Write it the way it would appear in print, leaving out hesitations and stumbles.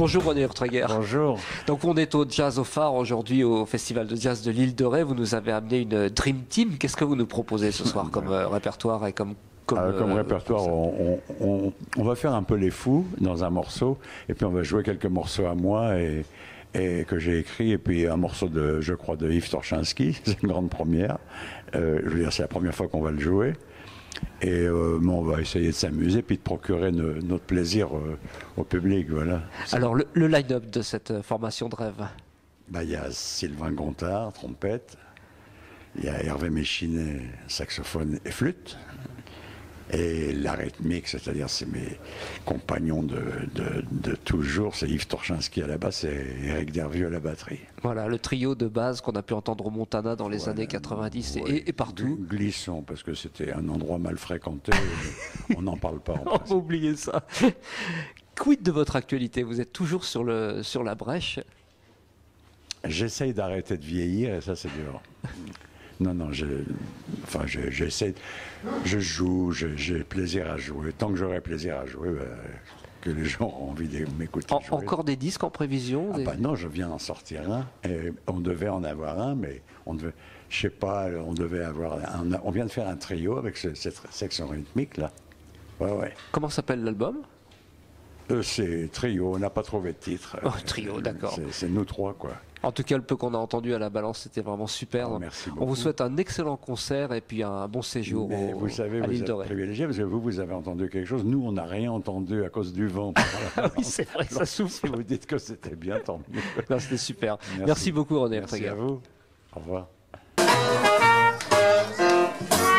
Bonjour René Urtreger. Bonjour. Donc on est au Jazz au Phare aujourd'hui au Festival de Jazz de l'Île de Ré. Vous nous avez amené une Dream Team. Qu'est-ce que vous nous proposez ce soir comme répertoire et comme répertoire, on va faire un peu les fous dans un morceau, et puis on va jouer quelques morceaux à moi et que j'ai écrit, et puis un morceau de, je crois, de Yves Torchinski. C'est une grande première. Je veux dire, c'est la première fois qu'on va le jouer. Et on va essayer de s'amuser puis de procurer notre plaisir au public, voilà. Alors le line-up de cette formation de rêve. Il y a Sylvain Gontard, trompette. Il y a Hervé Méchinet, saxophone et flûte. Et la rythmique, c'est-à-dire c'est mes compagnons de toujours, c'est Yves Torchinski à la basse et Éric Dervieux à la batterie. Voilà, le trio de base qu'on a pu entendre au Montana dans les années 90 et partout. Glissons, parce que c'était un endroit mal fréquenté, on n'en parle pas. On va oublier ça. Quid de votre actualité? Vous êtes toujours sur la brèche? J'essaye d'arrêter de vieillir et ça c'est dur. Non, j'essaie, je joue, j'ai plaisir à jouer. Tant que j'aurai plaisir à jouer, que les gens ont envie de m'écouter jouer. Encore des disques en prévision? Non, je viens d'en sortir un. Et on devait en avoir un, mais on devait, je sais pas, on devait avoir on vient de faire un trio avec cette section rythmique là. Ouais. Comment s'appelle l'album? C'est trio, on n'a pas trouvé de titre. Oh, trio, d'accord. C'est nous trois, quoi. En tout cas, le peu qu'on a entendu à la Balance, c'était vraiment super. Merci beaucoup. On vous souhaite un excellent concert et puis un bon séjour vous savez, à vous l'île de êtes Ré. privilégié parce que vous avez entendu quelque chose. Nous, on n'a rien entendu à cause du vent. Ah oui, c'est vrai que ça souffle. Si vous dites que c'était bien, tant mieux. Non, c'était super. Merci beaucoup, René. Merci à vous. Au revoir.